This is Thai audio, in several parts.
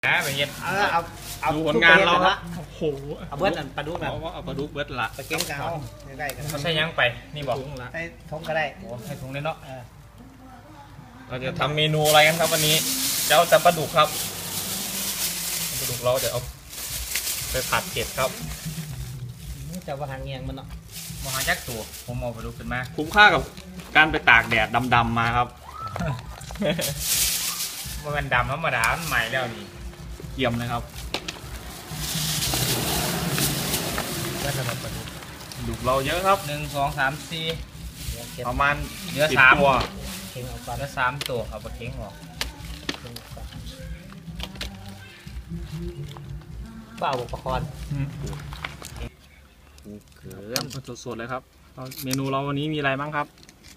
ไปเย็นเอาดูผลงานเราครับโอ้โหเอาเบิร์ดปลาดุกนะเอาปลาดุกเบิร์ดละปลาเก่งเก่าใกล้กันเขาใช้ยังไปนี่บอกใช้ทงก็ได้โอ้ให้ถุงเลยเนาะเราจะทำเมนูอะไรกันครับวันนี้เจ้าจะปลาดุกครับปลาดุกเราจะเอาไปผัดเผ็ดครับจะว่าหางเงียงมันเนาะมาหายักษ์ตัวผมเอาปลาดุกขึ้นมาคุ้มค่ากับการไปตากแดดดำๆมาครับมันดำธรรมดาใหม่แล้วนี่เยี่ยมเลยครับดุกเราเยอะครับ1 2 3 4ประมาณเนื้อ3ตัวเข่งออกก่อนเนื้อ3ตัวเอาไปเข่งออกเปล่าอุปกรณ์เขือสดๆเลยครับเมนูเราวันนี้มีอะไรบ้างครับ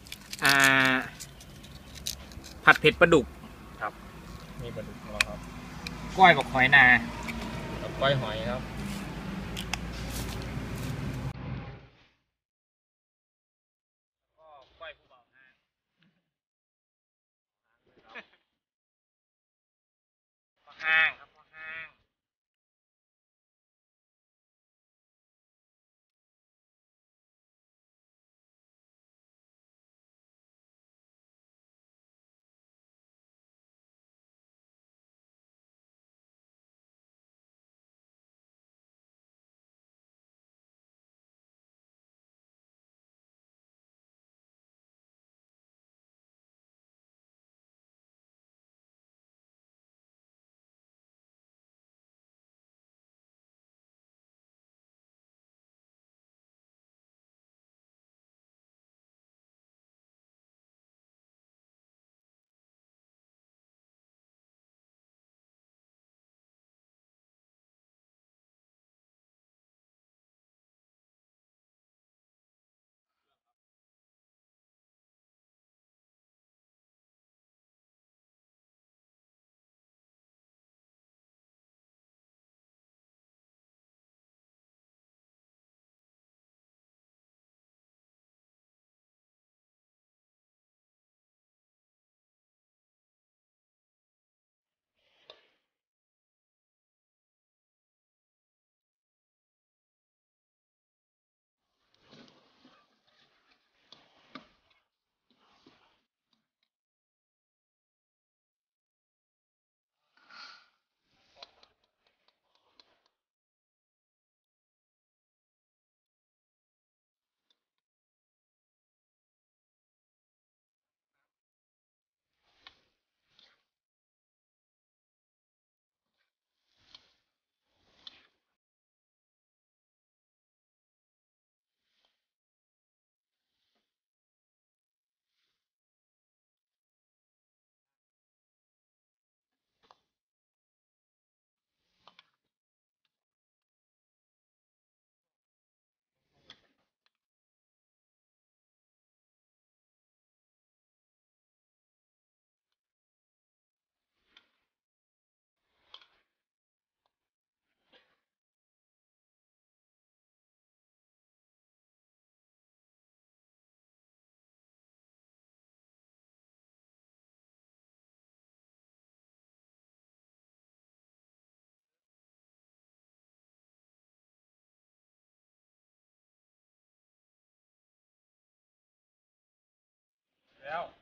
ผัดเผ็ดปลาดุกครับมีปลาดุกของเราครับก้อยกับหอยนากับก้อยหอยครับก้อยผู้เบาห้างห้างครับห้างแล้ว